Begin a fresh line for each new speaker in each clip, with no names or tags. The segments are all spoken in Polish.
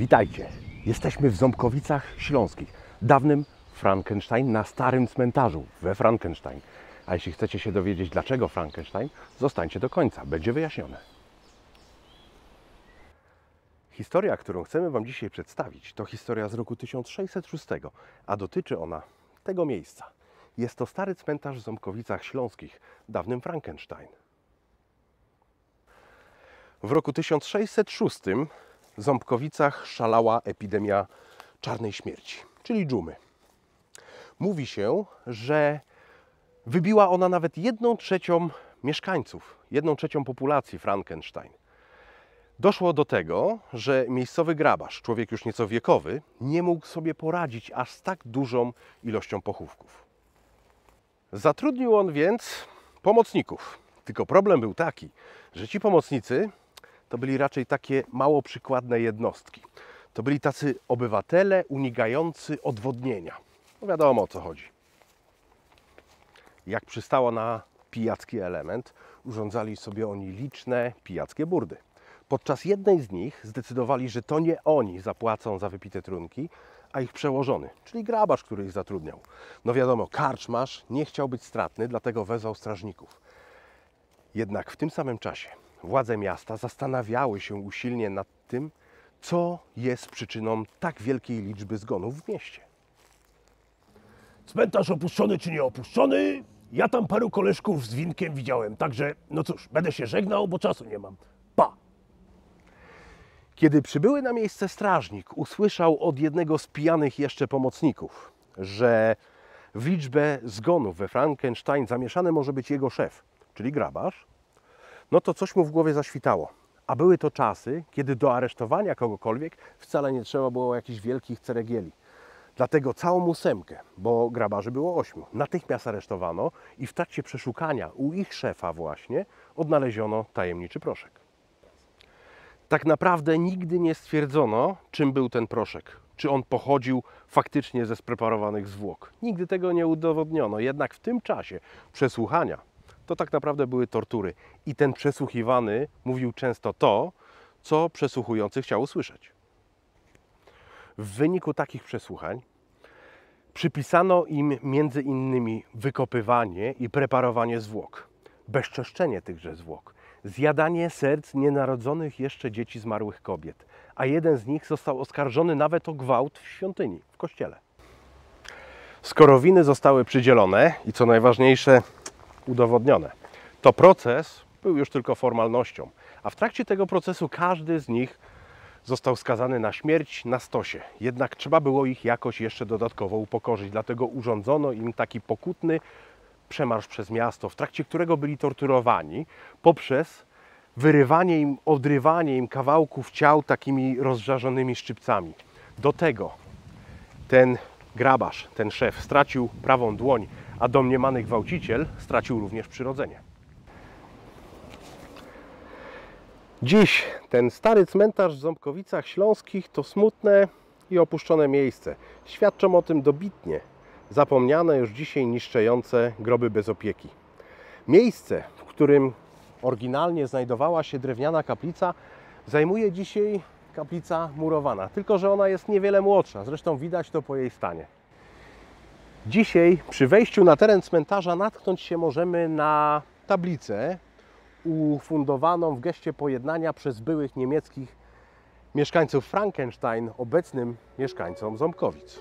Witajcie! Jesteśmy w Ząbkowicach Śląskich, dawnym Frankenstein na starym cmentarzu we Frankenstein. A jeśli chcecie się dowiedzieć, dlaczego Frankenstein, zostańcie do końca, będzie wyjaśnione. Historia, którą chcemy Wam dzisiaj przedstawić, to historia z roku 1606, a dotyczy ona tego miejsca. Jest to stary cmentarz w Ząbkowicach Śląskich, dawnym Frankenstein. W roku 1606 w Ząbkowicach szalała epidemia czarnej śmierci, czyli dżumy. Mówi się, że wybiła ona nawet 1/3 mieszkańców, 1/3 populacji Frankenstein. Doszło do tego, że miejscowy grabarz, człowiek już nieco wiekowy, nie mógł sobie poradzić aż z tak dużą ilością pochówków. Zatrudnił on więc pomocników. Tylko problem był taki, że ci pomocnicy to byli raczej takie mało przykładne jednostki. To byli tacy obywatele unikający odwodnienia. No wiadomo, o co chodzi. Jak przystało na pijacki element, urządzali sobie oni liczne pijackie burdy. Podczas jednej z nich zdecydowali, że to nie oni zapłacą za wypite trunki, a ich przełożony, czyli grabarz, który ich zatrudniał. No wiadomo, karczmarz nie chciał być stratny, dlatego wezwał strażników. Jednak w tym samym czasie władze miasta zastanawiały się usilnie nad tym, co jest przyczyną tak wielkiej liczby zgonów w mieście.
Cmentarz opuszczony czy nie opuszczony, ja tam paru koleżków z winkiem widziałem, także no cóż, będę się żegnał, bo czasu nie mam. Pa!
Kiedy przybyły na miejsce strażnik usłyszał od jednego z pijanych jeszcze pomocników, że w liczbę zgonów we Frankenstein zamieszany może być jego szef, czyli grabarz, no to coś mu w głowie zaświtało. A były to czasy, kiedy do aresztowania kogokolwiek wcale nie trzeba było jakichś wielkich ceregieli. Dlatego całą ósemkę, bo grabarzy było 8, natychmiast aresztowano i w trakcie przeszukania u ich szefa właśnie odnaleziono tajemniczy proszek. Tak naprawdę nigdy nie stwierdzono, czym był ten proszek. Czy on pochodził faktycznie ze spreparowanych zwłok. Nigdy tego nie udowodniono. Jednak w tym czasie przesłuchania to tak naprawdę były tortury. I ten przesłuchiwany mówił często to, co przesłuchujący chciał usłyszeć. W wyniku takich przesłuchań przypisano im między innymi wykopywanie i preparowanie zwłok, bezczeszczenie tychże zwłok, zjadanie serc nienarodzonych jeszcze dzieci zmarłych kobiet, a jeden z nich został oskarżony nawet o gwałt w świątyni, w kościele. Skoro winy zostały przydzielone i co najważniejsze udowodnione, to proces był już tylko formalnością, a w trakcie tego procesu każdy z nich został skazany na śmierć na stosie. Jednak trzeba było ich jakoś jeszcze dodatkowo upokorzyć, dlatego urządzono im taki pokutny przemarsz przez miasto, w trakcie którego byli torturowani poprzez wyrywanie im, odrywanie im kawałków ciał takimi rozżarzonymi szczypcami. Do tego ten grabarz, ten szef stracił prawą dłoń, a domniemany gwałciciel stracił również przyrodzenie. Dziś ten stary cmentarz w Ząbkowicach Śląskich to smutne i opuszczone miejsce. Świadczą o tym dobitnie zapomniane już dzisiaj niszczejące groby bez opieki. Miejsce, w którym oryginalnie znajdowała się drewniana kaplica, zajmuje dzisiaj kaplica murowana, tylko że ona jest niewiele młodsza, zresztą widać to po jej stanie. Dzisiaj przy wejściu na teren cmentarza natknąć się możemy na tablicę ufundowaną w geście pojednania przez byłych niemieckich mieszkańców Frankenstein, obecnym mieszkańcom Ząbkowic.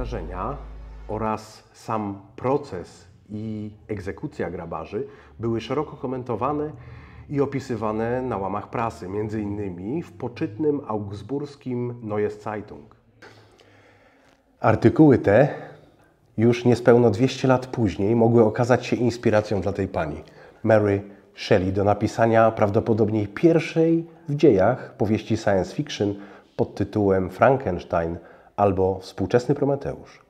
wydarzenia oraz sam proces i egzekucja grabarzy były szeroko komentowane i opisywane na łamach prasy, między innymi w poczytnym augsburskim Neues Zeitung. Artykuły te już niespełna 200 lat później mogły okazać się inspiracją dla tej pani, Mary Shelley, do napisania prawdopodobnie pierwszej w dziejach powieści science fiction pod tytułem Frankenstein albo Współczesny Prometeusz.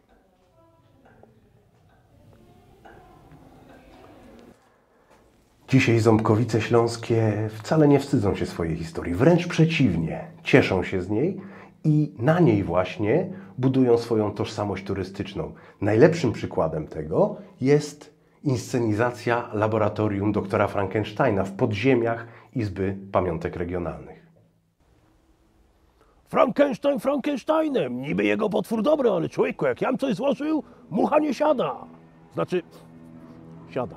Dzisiaj Ząbkowice Śląskie wcale nie wstydzą się swojej historii, wręcz przeciwnie, cieszą się z niej i na niej właśnie budują swoją tożsamość turystyczną. Najlepszym przykładem tego jest inscenizacja laboratorium doktora Frankensteina w podziemiach Izby Pamiątek Regionalnych.
Frankenstein Frankensteinem. Niby jego potwór dobry, ale człowieku, jak jam coś złożył, mucha nie siada. Znaczy, siada.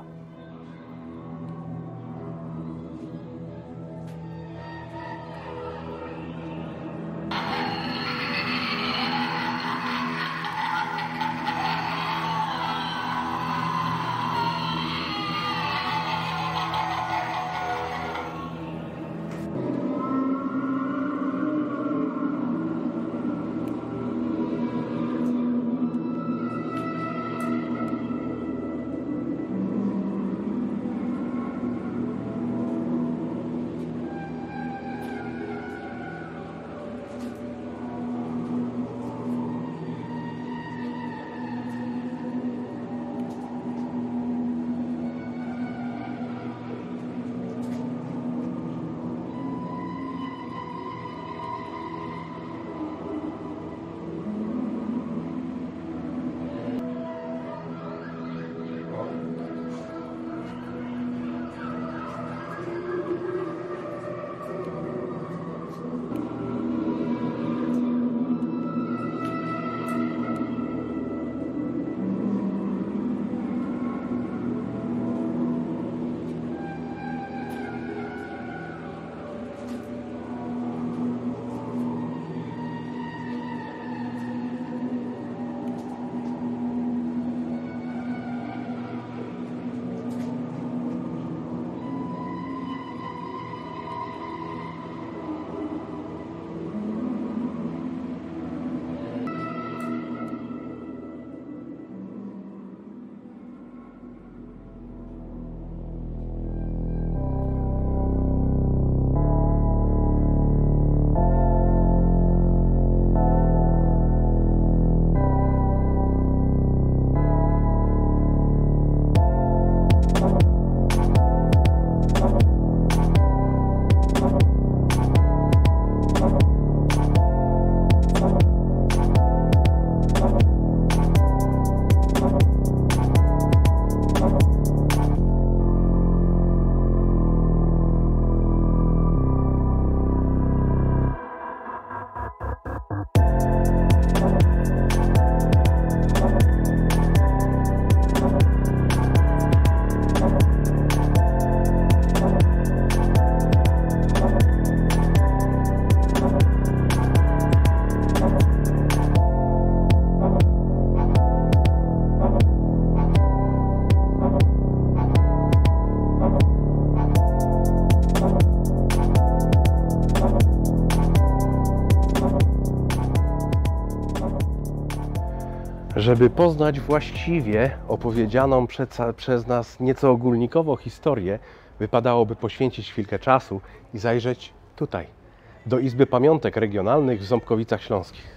Żeby poznać właściwie opowiedzianą przez nas nieco ogólnikowo historię, wypadałoby poświęcić chwilkę czasu i zajrzeć tutaj, do Izby Pamiątek Regionalnych w Ząbkowicach Śląskich.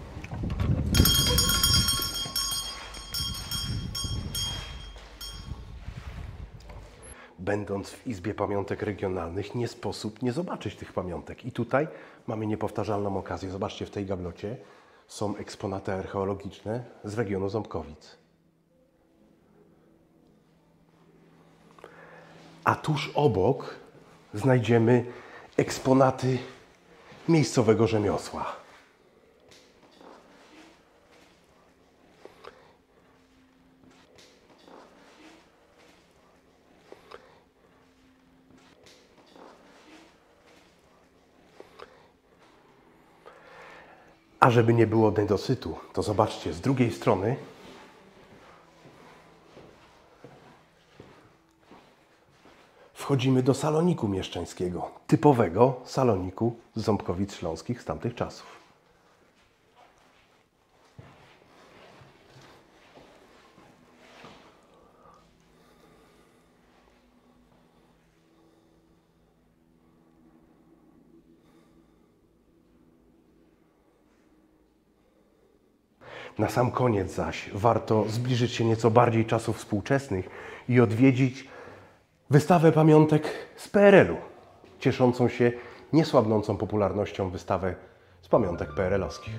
Będąc w Izbie Pamiątek Regionalnych, nie sposób nie zobaczyć tych pamiątek. I tutaj mamy niepowtarzalną okazję. Zobaczcie, w tej gablocie są eksponaty archeologiczne z regionu Ząbkowic. A tuż obok znajdziemy eksponaty miejscowego rzemiosła. A żeby nie było niedosytu, to zobaczcie, z drugiej strony wchodzimy do saloniku mieszczańskiego, typowego saloniku z Ząbkowic Śląskich z tamtych czasów. Na sam koniec zaś warto zbliżyć się nieco bardziej czasów współczesnych i odwiedzić wystawę pamiątek z PRL-u, cieszącą się niesłabnącą popularnością wystawę z pamiątek PRL-owskich.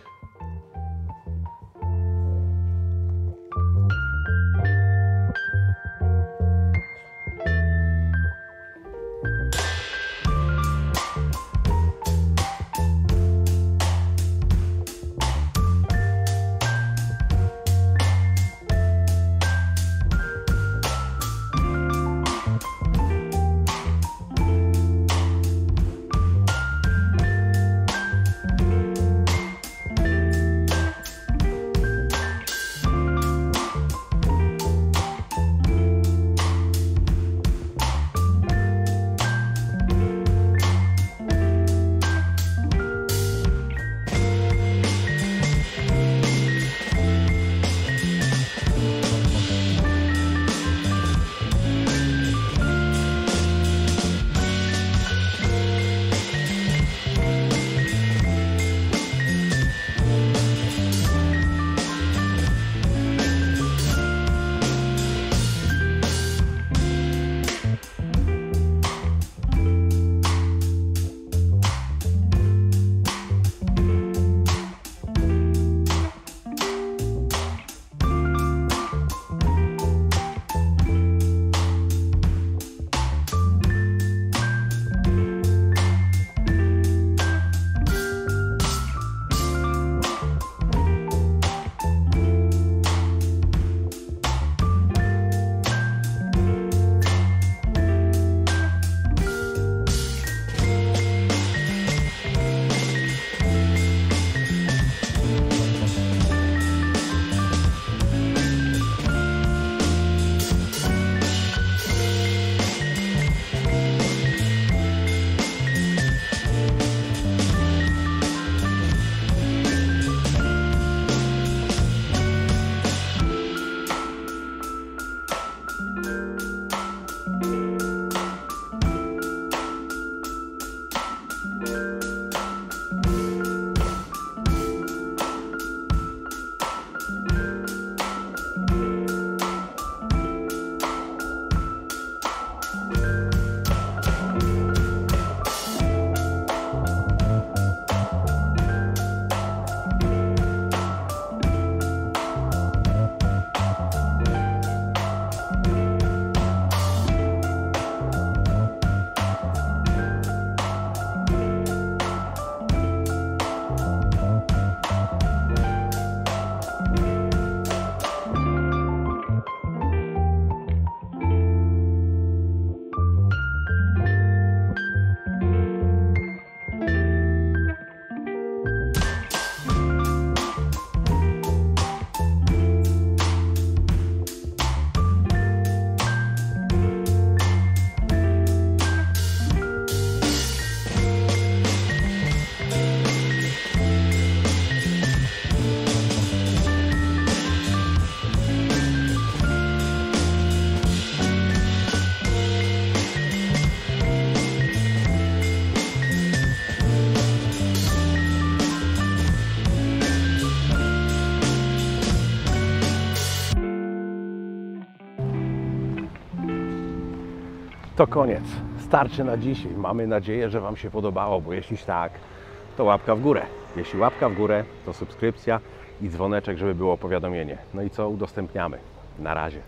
To koniec. Starczy na dzisiaj. Mamy nadzieję, że Wam się podobało, bo jeśli tak, to łapka w górę. Jeśli łapka w górę, to subskrypcja i dzwoneczek, żeby było powiadomienie. No i co? Udostępniamy. Na razie.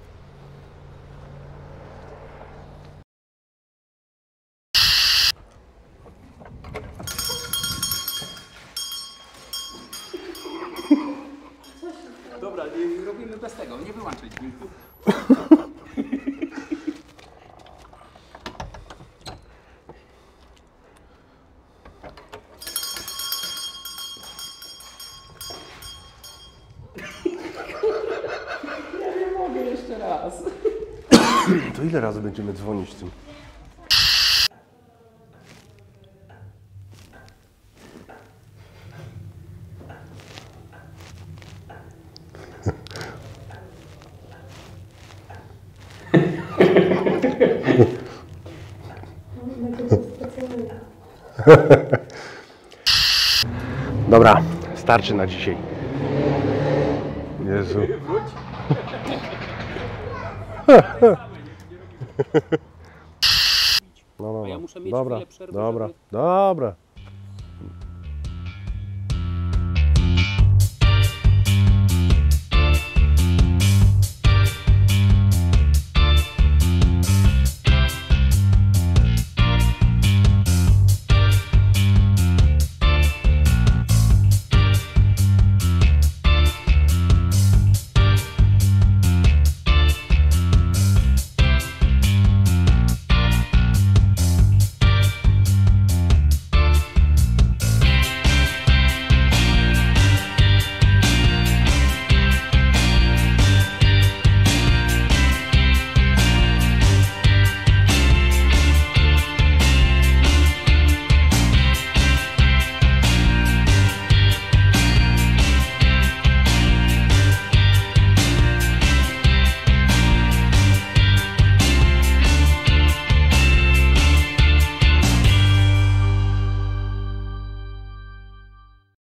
Dobra, robimy bez tego, nie wyłączaj dźwięku. Ja nie mogę jeszcze raz.
To ile razy będziemy dzwonić tym? Dobra, starczy na dzisiaj. Jezu. No,
A ja muszę mieć
dobra,
chwilę przerwy,
dobra,
żeby-
dobra.